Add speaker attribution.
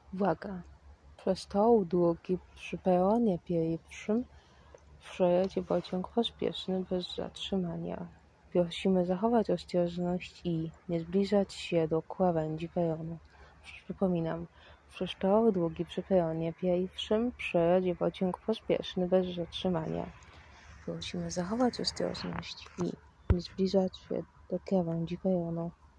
Speaker 1: Uwaga! Przestał długi przy peronie pierwszym. Przejedzie pociąg pospieszny bez zatrzymania. Prosimy zachować ostrożność i nie zbliżać się do krawędzi peronu. Przypominam, przestał długi przy peronie pierwszym. Przejedzie pociąg pospieszny bez zatrzymania. Prosimy zachować ostrożność i nie zbliżać się do krawędzi peronu.